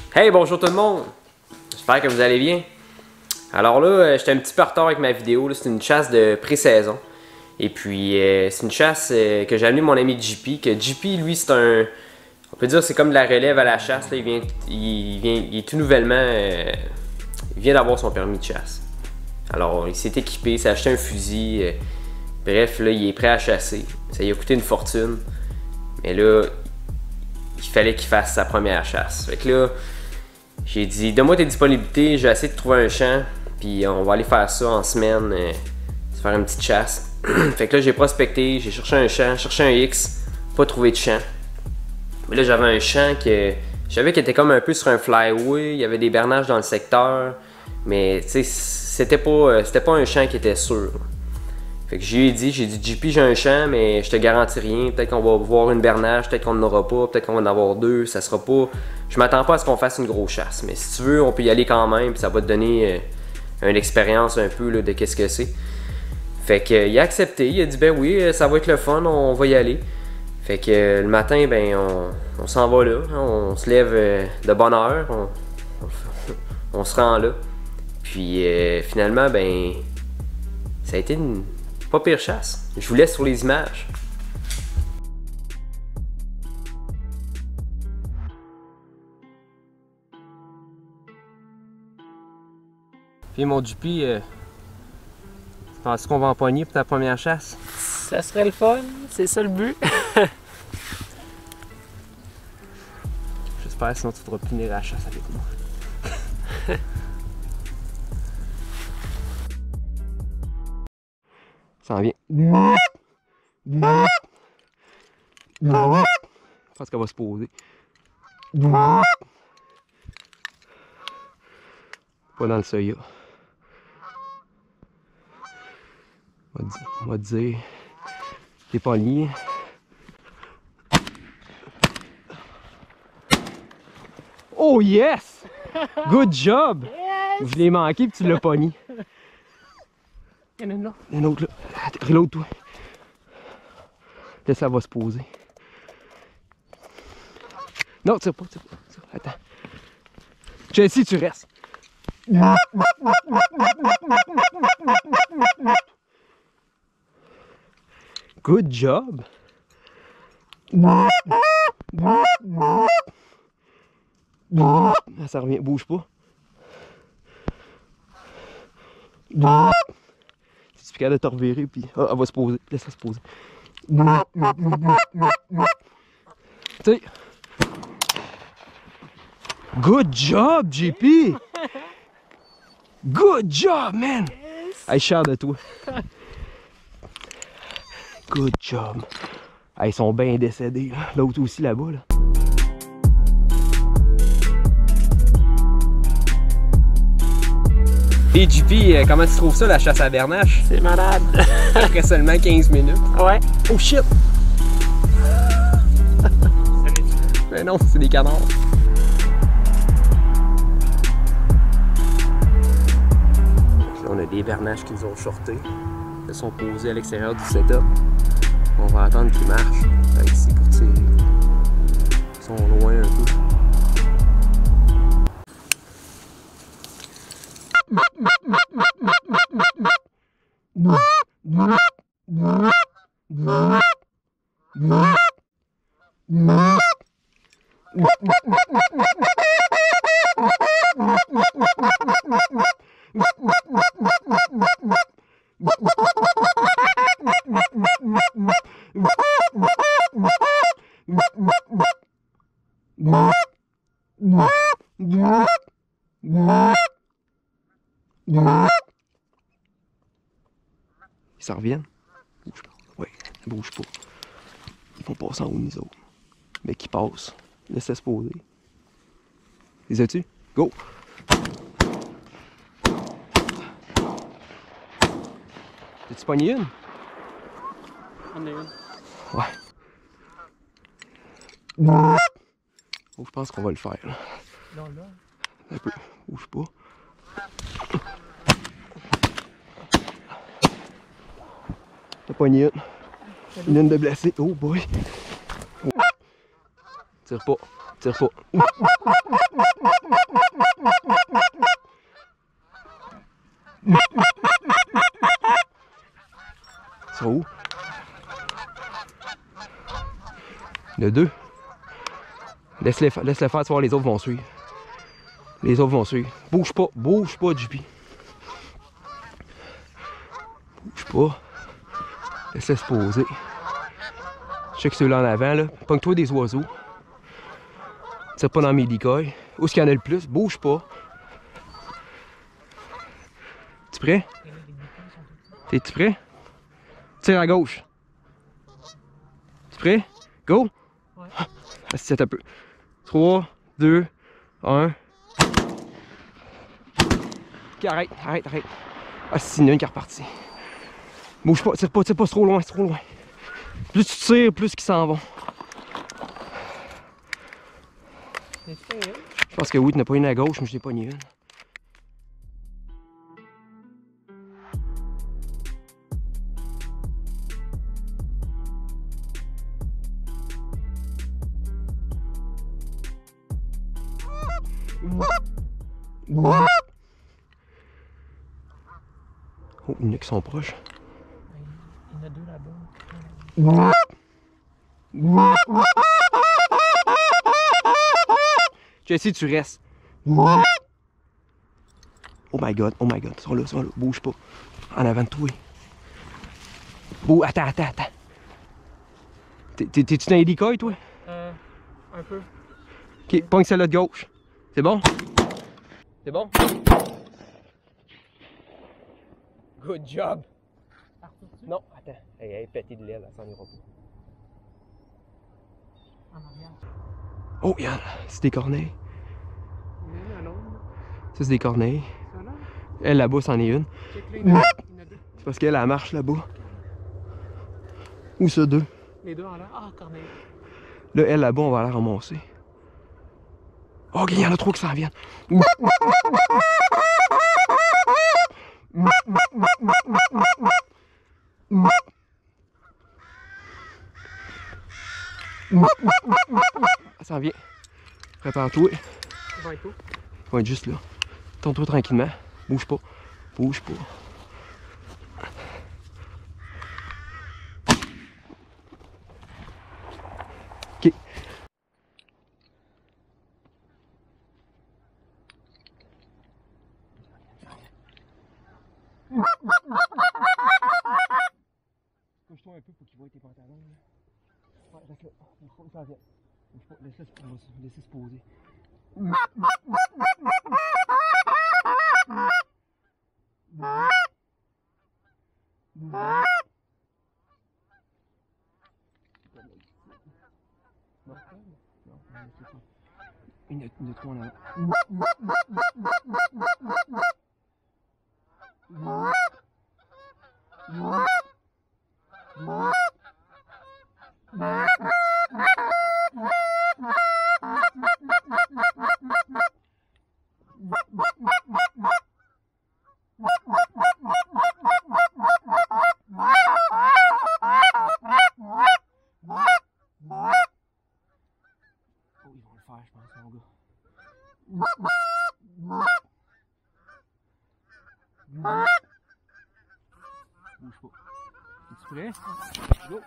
Hey, bonjour tout le monde! J'espère que vous allez bien. Alors là, j'étais un petit peu en retard avec ma vidéo. C'est une chasse de pré-saison. Et puis, c'est une chasse que j'ai amené mon ami JP. Que JP, lui, c'est un... On peut dire c'est comme de la relève à la chasse. Là. Il est tout nouvellement... il vient d'avoir son permis de chasse. Alors, il s'est équipé, il s'est acheté un fusil. Bref, là, il est prêt à chasser. Ça lui a coûté une fortune. Mais là, il fallait qu'il fasse sa première chasse. Fait que là, j'ai dit, donne-moi tes disponibilités, j'ai essayé de trouver un champ, puis on va aller faire ça en semaine, se faire une petite chasse. Fait que là, j'ai prospecté, j'ai cherché un champ, cherché un X, pas trouvé de champ. Mais là, j'avais un champ que je savais qu'il était comme un peu sur un flyway, il y avait des bernages dans le secteur, mais tu sais, c'était pas un champ qui était sûr. Fait que j'ai dit, JP, j'ai un champ, mais je te garantis rien. Peut-être qu'on va voir une bernage, peut-être qu'on n'en aura pas, peut-être qu'on va en avoir deux, ça sera pas... Je m'attends pas à ce qu'on fasse une grosse chasse, mais si tu veux, on peut y aller quand même, puis ça va te donner une expérience un peu là, de qu'est-ce que c'est. Fait que il a accepté, il a dit ben oui, ça va être le fun, on va y aller. Fait que le matin, ben on s'en va là, on se lève de bonne heure, on se rend là. Puis finalement, ben ça a été une pas pire chasse. Je vous laisse sur les images. Puis mon JP, tu penses qu'on va empoigner pour ta première chasse? Ça serait le fun, c'est ça le but. J'espère, sinon tu devras finir la chasse avec moi. Ça en vient. Je pense qu'elle va se poser. Pas dans le seuil. On va dire. T'es pas lié. Oh yes! Good job! Yes! Je l'ai manqué puis tu l'as pogné. Il y en a une là. Il y en a une autre là. Reload toi. Là ça va se poser. Non, tire pas. Attends. Chelsea, tu restes. Good job! Ça revient, bouge pas. Si tu es capable de te revirer, puis elle va se poser. Laisse-la se poser. T'sais. Good job, JP! Good job, man! Yes! Hey, je suis fier de toi. Good job. Hey, ils sont bien décédés, là. L'autre aussi là-bas, là. Et JP, comment tu trouves ça, la chasse à bernache? C'est malade! Après seulement 15 minutes. Ouais! Oh shit! Mais non, c'est des canards. Là, on a des bernaches qui nous ont shortés. Ils sont posés à l'extérieur du setup. On va attendre qu'ils marchent. Ici pour tirer. Ils sont loin un peu. Ils s'en reviennent. Bouge pas. Oui, bouge pas. Ils vont passer en haut de nous autres. Mais qui passent. Laisse-les se poser. Les as-tu? Go! T'as-tu pogné une? On a une. Ouais. Oh, je pense qu'on va le faire. Là. Non, là. Un peu. Bouge pas. T'as pogné une. Une de blessée. Oh boy. Oh. Tire pas. Tire pas. Le 2. Laisse-le faire, tu vas voir, les autres vont suivre. Les autres vont suivre. Bouge pas, JP. Bouge pas. Laisse-le se poser. Check ceux-là en avant, là. Pogne-toi des oiseaux. Tire pas dans mes decoys. Où est-ce qu'il y en a le plus? Bouge pas. Tu prêt? T'es-tu prêt? Tire à gauche. Tu prêt? Go! Ouais. Assis un peu. 3, 2, 1. Ok, arrête. Ah, c'est une qui est repartie. Bouge pas, tire pas, c'est trop loin, c'est trop loin. Plus tu tires, plus qu'ils s'en vont. Je pense que oui, tu n'as pas une à gauche, mais je n'ai pas ni une. Oh, il y en a qui sont proches. Il y en a 2 là-bas. Jesse, tu restes. Oh my god, ils sont là, bouge pas. En avant de toi. Attends. T'es-tu dans les decoys, toi? Un peu. Ok, pogne celle-là de gauche. C'est bon? C'est bon? Good job! Non, attends. Elle est pétée de l'aile, elle s'en ira pas. En arrière. Oh, Yann, c'est des corneilles. Il y en a l'autre. Ça, c'est des corneilles. Ça là? Elle, là-bas, c'en est une. Check là, il y en a 2. C'est parce qu'elle, elle marche là-bas. Où ça, 2? Les 2 en l'air. Ah, corneille. Là, elle, là-bas, on va la ramasser. Oh, il y en a 3 qui s'en viennent. Ça s'en vient. Prépare-toi. Il va être où? Il va être juste là. Tourne-toi tranquillement. Bouge pas. Bouge pas. Ok. Couche-toi un peu pour qu'il voie tes pantalons. Ouais, reste là. Bouge pas, il s'en vient. Bouge pas, laisse-le se poser. Il y en a 3 en je pense, mon gars. Bouge pas. Es-tu prêt? Go!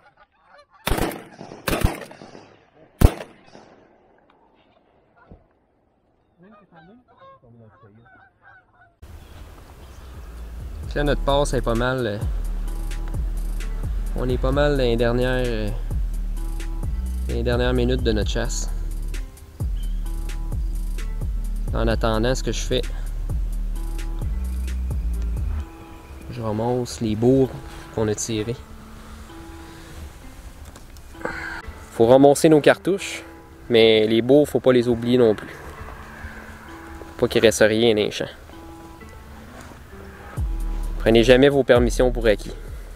Là, notre passe est pas mal. On est pas mal dans les dernières minutes de notre chasse. En attendant, ce que je fais, je ramasse les bourres qu'on a tirées. Faut ramasser nos cartouches, mais les bourres, faut pas les oublier non plus. Faut pas qu'il reste rien dans les champs. Prenez jamais vos permissions pour acquis.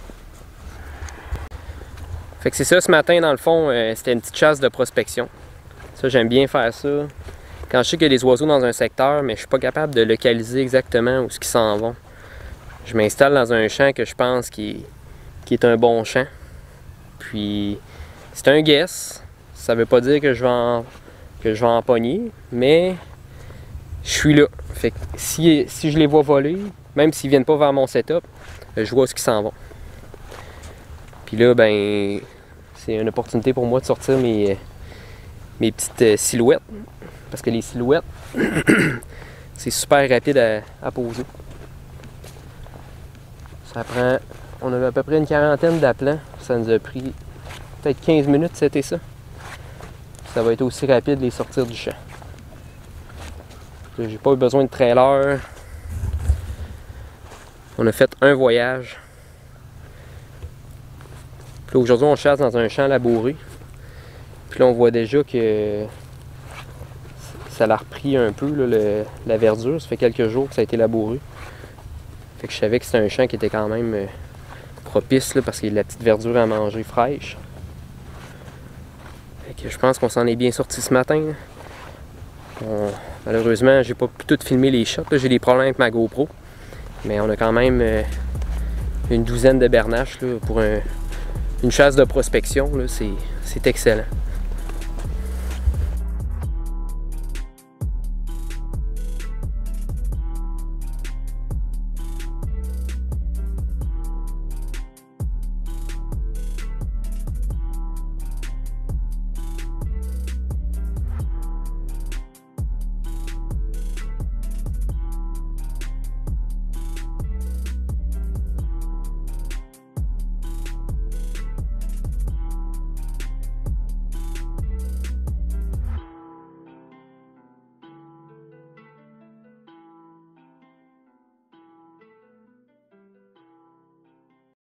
Fait que c'est ça, ce matin, dans le fond, c'était une petite chasse de prospection. Ça, j'aime bien faire ça. Quand je sais qu'il y a des oiseaux dans un secteur, mais je suis pas capable de localiser exactement où ils s'en vont. Je m'installe dans un champ que je pense qui est un bon champ. Puis, c'est un guess. Ça veut pas dire que je vais en pogner, mais je suis là. Fait que si je les vois voler, même s'ils viennent pas vers mon setup, je vois ce qu'ils s'en vont. Puis là, ben, C'est une opportunité pour moi de sortir mes petites silhouettes. Parce que les silhouettes, c'est super rapide à poser. Ça prend... On avait à peu près une quarantaine d'aplants. Ça nous a pris peut-être 15 minutes, c'était ça. Ça va être aussi rapide de les sortir du champ. J'ai pas eu besoin de trailer. On a fait un voyage. Puis là, aujourd'hui, on chasse dans un champ labouré. Puis là, on voit déjà que ça l'a repris un peu, là, la verdure. Ça fait quelques jours que ça a été labouré. Fait que je savais que c'était un champ qui était quand même propice là, parce qu'il y a de la petite verdure à manger fraîche. Fait que je pense qu'on s'en est bien sorti ce matin. Malheureusement, j'ai pas pu tout filmer les shots. J'ai des problèmes avec ma GoPro. Mais on a quand même une douzaine de bernaches là, pour une chasse de prospection. C'est excellent.